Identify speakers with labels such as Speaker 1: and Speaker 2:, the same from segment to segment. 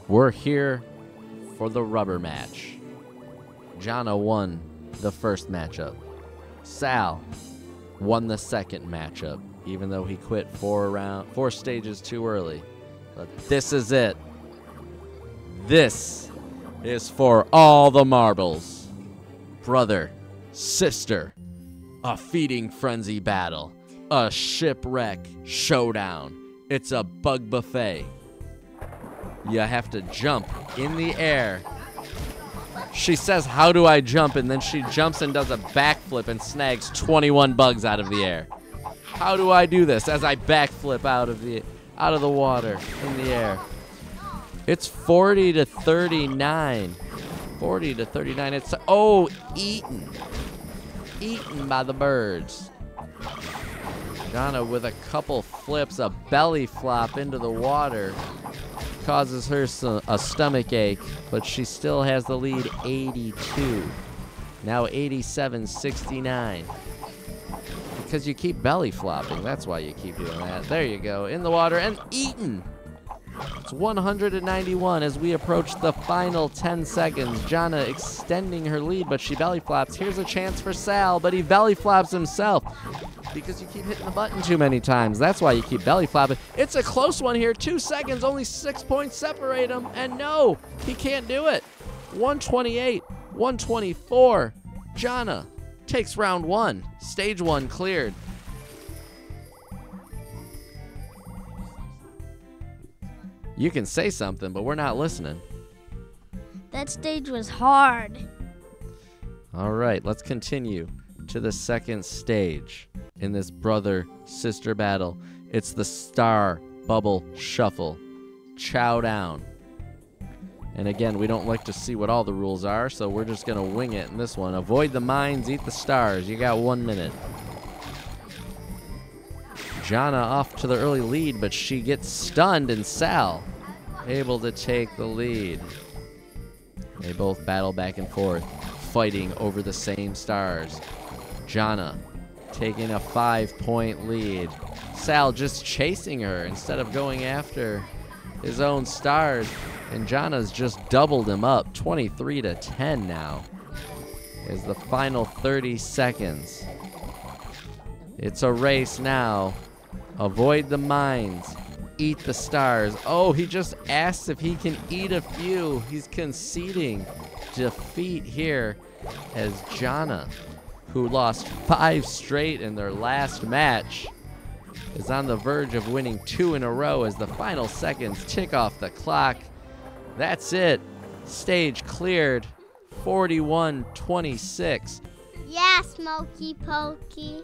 Speaker 1: We're here for the rubber match. Jana won the first matchup. Sal won the second matchup, even though he quit 4 stages too early. But this is it. This is for all the marbles. Brother, sister, a feeding frenzy battle, a shipwreck showdown. It's a bug buffet. You have to jump in the air. She says, "How do I jump?" And then she jumps and does a backflip and snags 21 bugs out of the air. How do I do this? As I backflip out of the water in the air. It's 40 to 39. 40 to 39. It's eaten by the birds. Jana with a couple flips, a belly flop into the water. Causes her a stomach ache, but she still has the lead 82. Now 87-69. Because you keep belly flopping. That's why you keep doing that. There you go. In the water and eaten. It's 191 as we approach the final 10 seconds. Jana extending her lead, but she belly flops. Here's a chance for Sal, but he belly flops himself. Because you keep hitting the button too many times. That's why you keep belly flopping. It's a close one here. 2 seconds. Only 6 points separate him. And no, he can't do it. 128, 124. Jana takes round 1. Stage 1 cleared. You can say something, but we're not listening.
Speaker 2: That stage was hard.
Speaker 1: All right, let's continue to the second stage in this brother-sister battle. It's the Star Bubble Shuffle. Chow down. And again, we don't like to see what all the rules are, so we're just going to wing it in this one. Avoid the mines, eat the stars. You got 1 minute. Jana off to the early lead, but she gets stunned, and Sal able to take the lead. They both battle back and forth, fighting over the same stars. Jana taking a 5-point lead. Sal just chasing her instead of going after his own stars. And Jana's just doubled him up, 23 to 10 now. Is the final 30 seconds. It's a race now. Avoid the mines. Eat the stars. Oh, he just asks if he can eat a few. He's conceding defeat here as Jana, who lost 5 straight in their last match, is on the verge of winning 2 in a row as the final seconds tick off the clock. That's it. Stage cleared. 41-26.
Speaker 2: Yeah, Smoky Pokey.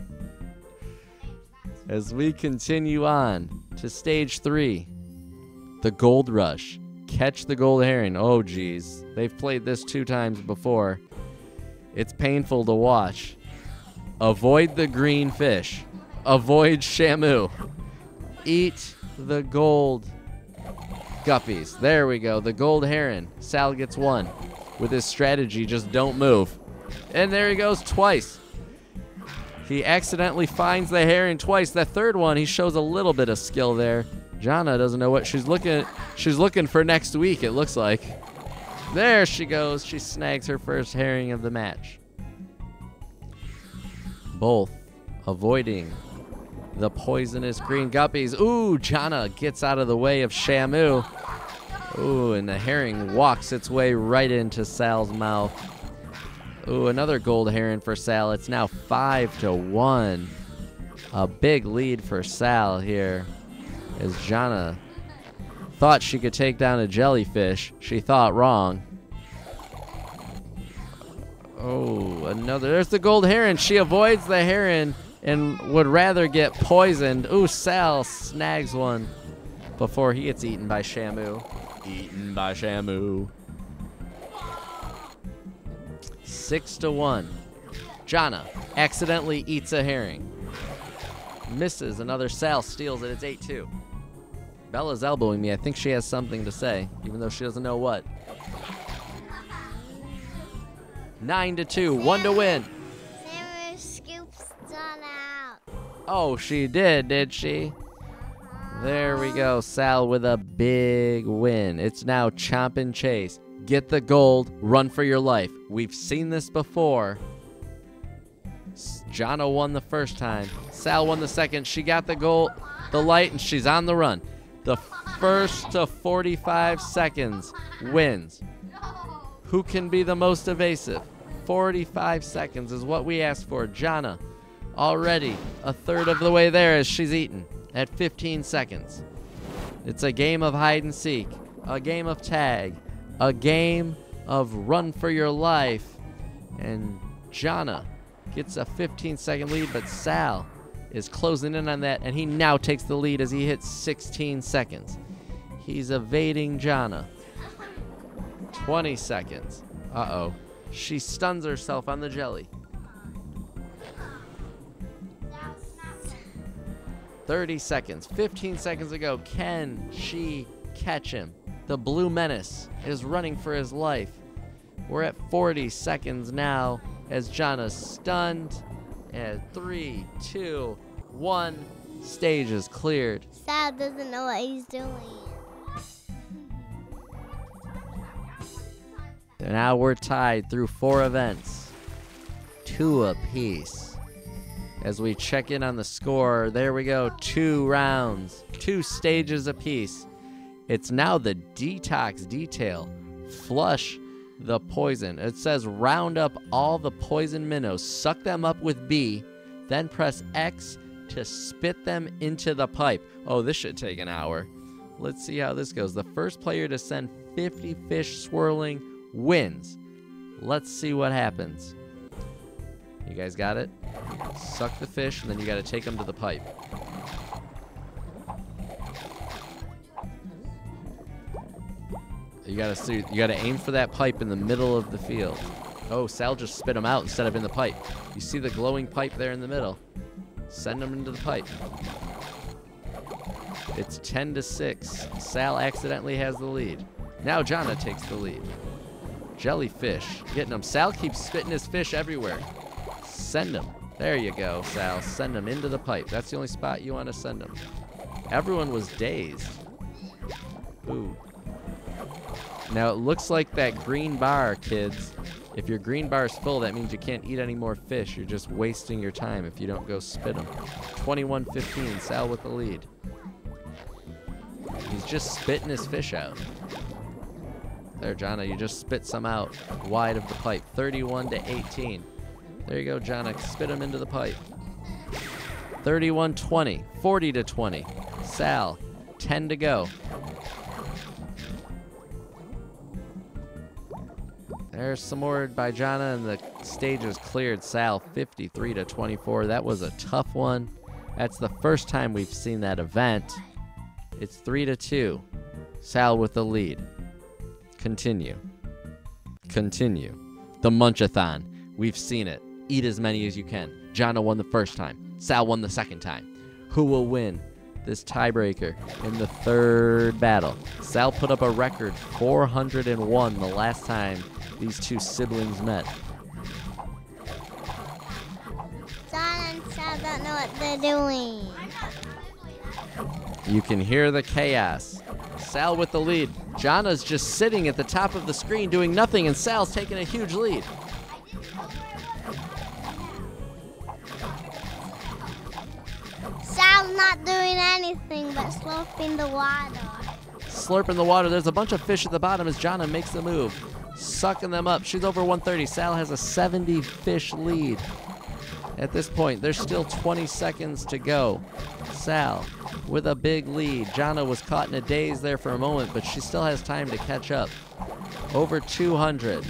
Speaker 1: As we continue on to stage 3, the Gold Rush. Catch the gold herring. Oh, geez. They've played this 2 times before. It's painful to watch. Avoid the green fish. Avoid Shamu. Eat the gold guppies. There we go. The gold heron. Sal gets 1. With his strategy, just don't move. And there he goes twice. He accidentally finds the herring twice. The third one, he shows a little bit of skill there. Jana doesn't know what she's looking for next week, it looks like. There she goes. She snags her first herring of the match. Both avoiding the poisonous green guppies. Ooh, Jana gets out of the way of Shamu. Ooh, and the herring walks its way right into Sal's mouth. Ooh, another gold heron for Sal. It's now 5-1. A big lead for Sal here as Jana thought she could take down a jellyfish. She thought wrong. Oh, another. There's the gold heron. She avoids the heron and would rather get poisoned. Ooh, Sal snags one before he gets eaten by Shamu. Eaten by Shamu. 6-1. Jana accidentally eats a herring. Misses another. Sal steals it. It's 8-2. Bella's elbowing me. I think she has something to say, even though she doesn't know what. 9-2. 1 to win.
Speaker 2: Sarah scoops Donna out.
Speaker 1: Oh, she did she? There we go. Sal with a big win. It's now chomp and chase. Get the gold. Run for your life. We've seen this before. Jono won the first time. Sal won the second. She got the gold, the light, and she's on the run. The first to 45 seconds wins. Who can be the most evasive? 45 seconds is what we asked for. Jana already a third of the way there as she's eaten at 15 seconds. It's a game of hide and seek, a game of tag, a game of run for your life. And Jana gets a 15-second lead, but Sal is closing in on that, and he now takes the lead as he hits 16 seconds. He's evading Jana. 20 seconds. Uh-oh. She stuns herself on the jelly. 30 seconds. 15 seconds ago. Can she catch him? The blue menace is running for his life. We're at 40 seconds now as Jana's stunned. And 3, 2, 1. Stage is cleared.
Speaker 2: Sal doesn't know what he's doing.
Speaker 1: And now we're tied through 4 events. 2 apiece. As we check in on the score, there we go. 2 rounds. 2 stages apiece. It's now the detox detail. Flush the poison. It says round up all the poison minnows. Suck them up with B. Then press X to spit them into the pipe. Oh, this should take an hour. Let's see how this goes. The first player to send 50 fish swirling wins. Let's see what happens. You guys got it? Suck the fish, and then you got to take them to the pipe. You gotta aim for that pipe in the middle of the field. Oh, Sal just spit them out instead of in the pipe. You see the glowing pipe there in the middle? Send them into the pipe. It's 10-6. Sal accidentally has the lead. Now Jana takes the lead. Jellyfish, getting them. Sal keeps spitting his fish everywhere. Send them. There you go, Sal. Send them into the pipe. That's the only spot you want to send them. Everyone was dazed. Ooh. Now it looks like that green bar, kids. If your green bar is full, that means you can't eat any more fish. You're just wasting your time if you don't go spit them. 21-15, Sal with the lead. He's just spitting his fish out. There, Jana, you just spit some out wide of the pipe. 31-18. There you go, Jana. Spit them into the pipe. 31-20. 40-20. Sal, 10 to go. There's some more by Jana, and the stage is cleared. Sal, 53-24. That was a tough one. That's the first time we've seen that event. It's 3-2. Sal with the lead. Continue. Continue. The Munchathon. We've seen it. Eat as many as you can. Jana won the first time. Sal won the second time. Who will win this tiebreaker in the third battle? Sal put up a record 401 the last time these two siblings met.
Speaker 2: Jana and Sal don't know what they're doing.
Speaker 1: You can hear the chaos. Sal with the lead. Jana's just sitting at the top of the screen doing nothing, and Sal's taking a huge lead.
Speaker 2: Sal's not doing anything but slurping the water.
Speaker 1: Slurping the water. There's a bunch of fish at the bottom as Jana makes the move. Sucking them up. She's over 130. Sal has a 70 fish lead. At this point, there's still 20 seconds to go. Sal with a big lead. Jana was caught in a daze there for a moment, but she still has time to catch up. Over 200.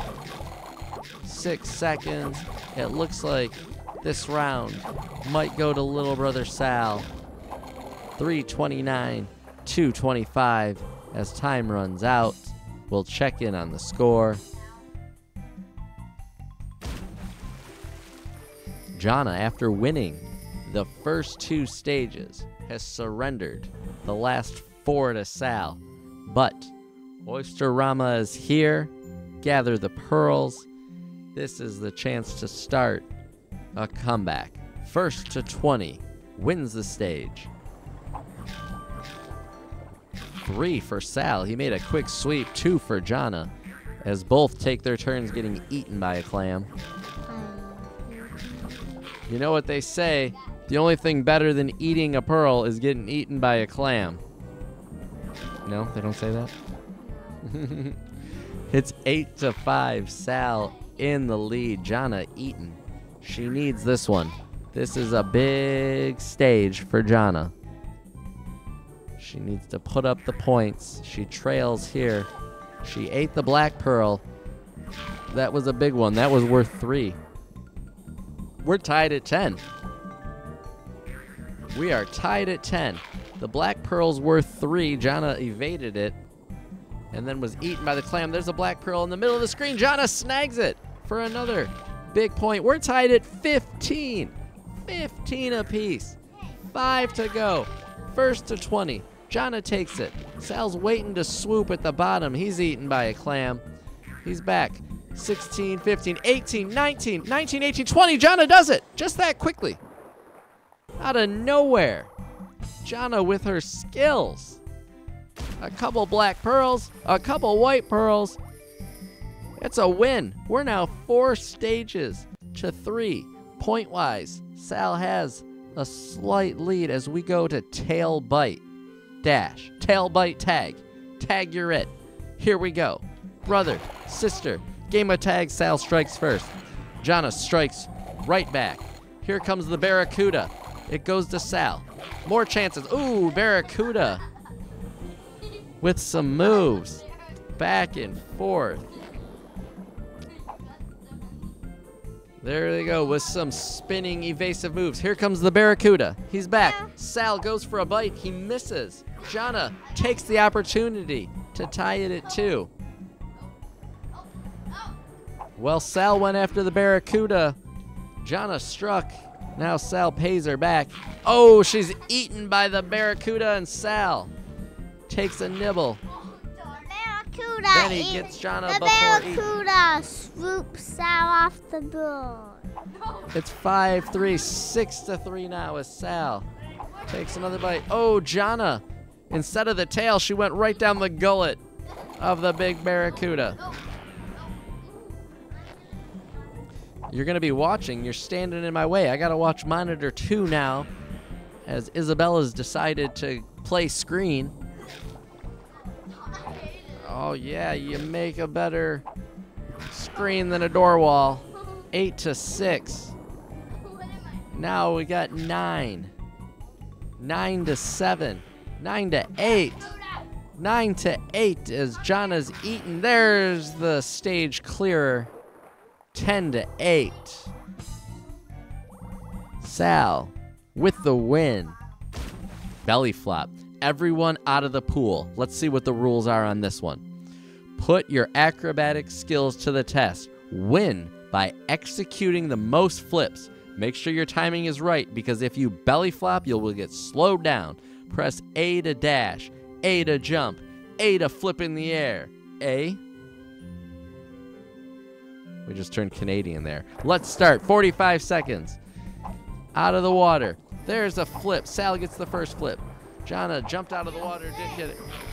Speaker 1: 6 seconds. It looks like this round might go to little brother Sal. 3:29, 2:25. As time runs out, we'll check in on the score. Jana, after winning the first 2 stages, has surrendered the last 4 to Sal. But Oyster Rama is here. Gather the pearls. This is the chance to start a comeback. First to 20 wins the stage. 3 for Sal. He made a quick sweep. 2 for Jonna, as both take their turns getting eaten by a clam. You know what they say, the only thing better than eating a pearl is getting eaten by a clam. No, they don't say that? It's 8-5. Sal in the lead. Jonna eaten. She needs this one. This is a big stage for Jonna. She needs to put up the points. She trails here. She ate the black pearl. That was a big one. That was worth 3. We're tied at 10. We are tied at 10. The black pearl's worth 3. Jonna evaded it and then was eaten by the clam. There's a black pearl in the middle of the screen. Jonna snags it for another big point. We're tied at 15. 15 apiece. 5 to go. First to 20. Jonna takes it. Sal's waiting to swoop at the bottom. He's eaten by a clam. He's back. 16, 15, 18, 19, 19, 18, 20. Jonna does it just that quickly. Out of nowhere. Jonna with her skills. A couple black pearls, a couple white pearls. It's a win. We're now 4 stages to 3. Point-wise, Sal has a slight lead as we go to tail bite. Dash. Tail bite tag. Tag, you're it. Here we go. Brother, sister. Game of tag. Sal strikes first. Jonna strikes right back. Here comes the barracuda. It goes to Sal. More chances. Ooh, barracuda. With some moves. Back and forth. There they go with some spinning evasive moves. Here comes the barracuda. He's back. Sal goes for a bite. He misses. Jonna takes the opportunity to tie it at 2. Well, Sal went after the barracuda. Jonna struck. Now Sal pays her back. Oh, she's eaten by the barracuda, and Sal takes a nibble.
Speaker 2: Barracuda.
Speaker 1: Then he gets Jonna
Speaker 2: the
Speaker 1: before eating.
Speaker 2: barracuda swoops Sal off the board.
Speaker 1: It's 5-3, 6-3 now as Sal takes another bite. Oh, Jonna, instead of the tail, she went right down the gullet of the big barracuda. You're going to be watching. You're standing in my way. I got to watch monitor 2 now as Isabella's decided to play screen. Oh, yeah, you make a better screen than a door wall. 8-6. Now we got 9. 9-7. 9-8. 9-8 as Jonna's eaten. There's the stage clearer. 10-8. Sal with the win. Belly flop. Everyone out of the pool. Let's see what the rules are on this one. Put your acrobatic skills to the test. Win by executing the most flips. Make sure your timing is right, because if you belly flop, you will get slowed down. Press A to dash, A to jump, A to flip in the air. A. We just turned Canadian there. Let's start. 45 seconds. Out of the water. There's a flip. Sal gets the first flip. Jonna jumped out of the water, didn't get it.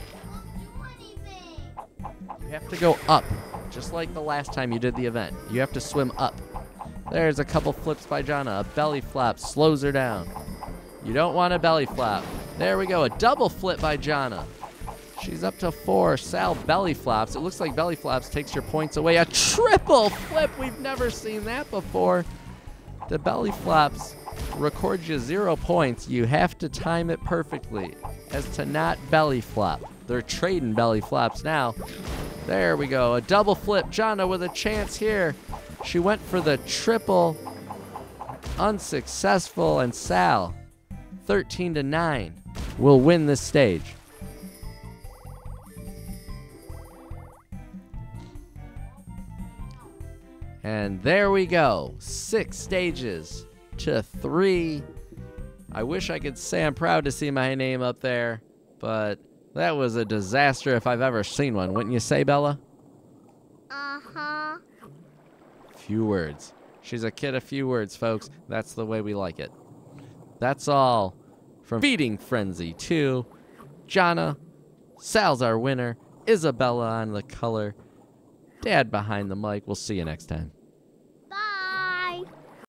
Speaker 1: You have to go up, just like the last time you did the event. You have to swim up. There's a couple flips by Jonna. A belly flop slows her down. You don't want a belly flop. There we go. A double flip by Jonna. She's up to 4. Sal belly flops. It looks like belly flops takes your points away. A triple flip. We've never seen that before. The belly flops record you 0 points. You have to time it perfectly as to not belly flop. They're trading belly flops now. There we go. A double flip. Jonna with a chance here. She went for the triple. Unsuccessful. And Sal, 13-9, will win this stage. And there we go. 6 stages to 3. I wish I could say I'm proud to see my name up there, but that was a disaster if I've ever seen one. Wouldn't you say, Bella?
Speaker 2: Uh-huh.
Speaker 1: Few words. She's a kid of few words, folks. That's the way we like it. That's all from Feeding Frenzy 2. Jonna, Sal's our winner. Isabella on the color. Dad behind the mic. We'll see you next time.